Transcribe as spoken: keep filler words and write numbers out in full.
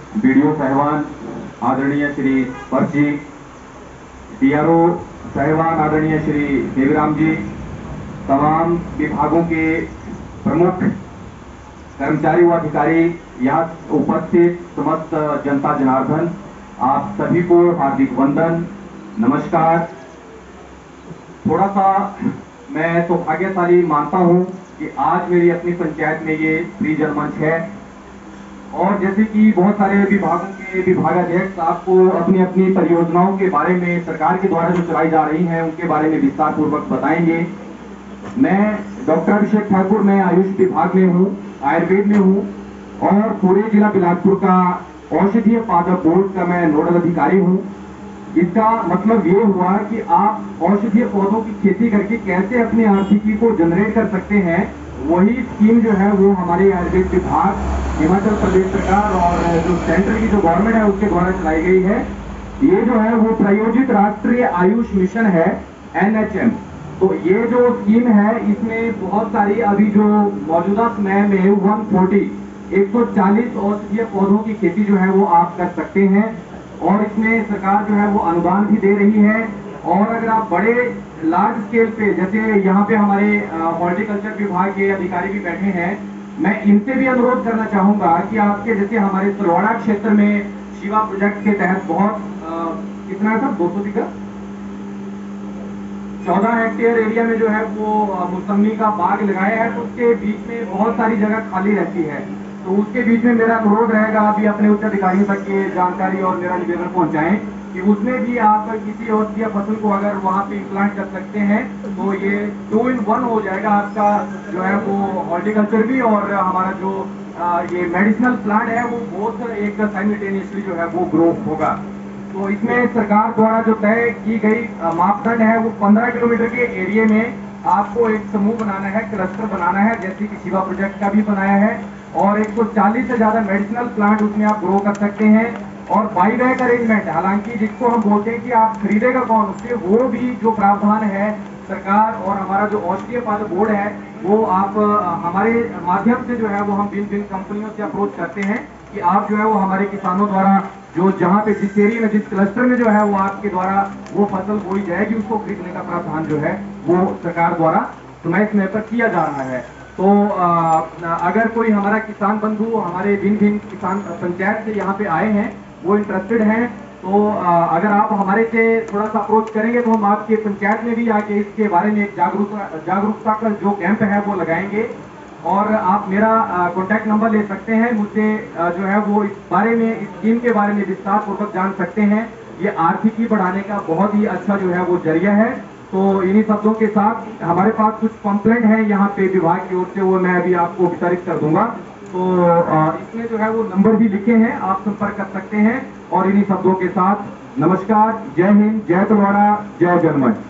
BDO साहिबान आदरणीय Shri purse जी, DRO साहिबान आदरणीय श्री देवीराम जी, तमाम विभागों के प्रमुख कर्मचारी व अधिकारी, यहाँ उपस्थित समस्त जनता जनार्दन, आप सभी को हार्दिक वंदन, नमस्कार। थोड़ा सा मैं तो भाग्यशाली मानता हूँ कि आज मेरी अपनी पंचायत में ये फ्री जनमंच है और जैसे कि बहुत सारे विभागों के विभागाध्यक्ष आपको अपनी अपनी परियोजनाओं के बारे में सरकार के द्वारा जो चलाई जा रही हैं उनके बारे में विस्तार पूर्वक बताएंगे। मैं डॉक्टर अभिषेक ठाकुर, मैं आयुष विभाग में हूँ, आयुर्वेद में हूँ और पूरे जिला बिलासपुर का औषधीय पादप बोर्ड का मैं नोडल अधिकारी हूँ। इसका मतलब ये हुआ कि आप औषधीय पौधों की खेती करके कैसे अपनी आर्थिकी को जनरेट कर सकते हैं, वही स्कीम जो है वो हमारे आयुर्वेद विभाग, हिमाचल प्रदेश सरकार और जो सेंट्रल की जो गवर्नमेंट है उसके द्वारा चलाई गई है। ये जो है वो प्रायोजित राष्ट्रीय आयुष मिशन है, एन एच एम। तो ये जो स्कीम है इसमें बहुत सारी अभी जो मौजूदा समय में एक सौ चालीस एक सौ चालीस औषधीय पौधों की खेती जो है वो आप कर सकते हैं और इसमें सरकार जो है वो अनुदान भी दे रही है। और अगर आप बड़े लार्ज स्केल पे, जैसे यहाँ पे हमारे हॉर्टिकल्चर विभाग के अधिकारी भी बैठे हैं, मैं इनसे भी अनुरोध करना चाहूंगा कि आपके जैसे हमारे तलवाड़ा क्षेत्र में शिवा प्रोजेक्ट के तहत बहुत आ, कितना था दो सौ बीघा चौदह हेक्टेयर एरिया में जो है वो मौसमी का बाग लगाया है, तो उसके बीच में बहुत सारी जगह खाली रहती है। तो उसके बीच में मेरा अनुरोध रहेगा अभी अपने उच्च अधिकारियों तक ये जानकारी और मेरा निवेदन पहुंचाएं कि उसमें भी आप किसी औषधीय फसल को अगर वहां पे इम्प्लांट कर सकते हैं तो ये टू इन वन हो जाएगा आपका जो है वो हॉर्टिकल्चर भी और हमारा जो आ, ये मेडिसिनल प्लांट है वो बहुत एक साइमल्टेनियसली जो है वो ग्रो होगा। तो इसमें सरकार द्वारा जो तय की गई मापदंड है वो पंद्रह किलोमीटर के एरिया में आपको एक समूह बनाना है, क्लस्टर बनाना है, जैसे कि शिवा प्रोजेक्ट का भी बनाया है और एक सौ चालीस से ज्यादा मेडिसिनल प्लांट उसमें आप ग्रो कर सकते हैं। और बाई बैक अरेंजमेंट, हालांकि जिसको हम बोलते हैं कि आप खरीदेगा कौन, उससे वो भी जो प्रावधान है सरकार और हमारा जो औषधीय पादप बोर्ड है वो आप हमारे माध्यम से जो है वो हम भिन्न भिन्न कंपनियों से अप्रोच करते हैं कि आप जो है वो हमारे किसानों द्वारा जो जहाँ पे जिस एरिया में जिस क्लस्टर में जो है वो आपके द्वारा वो फसल बोई जाएगी उसको खरीदने का प्रावधान जो है वो सरकार द्वारा समय समय पर किया जा रहा है। तो आ, अगर कोई हमारा किसान बंधु हमारे भिन्न भिन्न किसान पंचायत से यहाँ पे आए हैं, वो इंटरेस्टेड हैं, तो आ, अगर आप हमारे से थोड़ा सा अप्रोच करेंगे तो हम आपके पंचायत में भी आके इसके बारे में एक जागरूकता जागरूकता का जो कैंप है वो लगाएंगे। और आप मेरा कॉन्टैक्ट नंबर ले सकते हैं, मुझसे जो है वो इस बारे में, इस स्कीम के बारे में विस्तार पूर्वक जान सकते हैं। ये आर्थिकी बढ़ाने का बहुत ही अच्छा जो है वो जरिया है। तो इन्हीं शब्दों के साथ हमारे पास कुछ पंपलेट है यहाँ पे विभाग की ओर से, वो मैं अभी आपको वितरित कर दूंगा। तो इसमें जो है वो नंबर भी लिखे हैं, आप संपर्क कर सकते हैं। और इन्हीं शब्दों के साथ नमस्कार, जय हिंद, जय तलवाड़ा, जय जनमंच।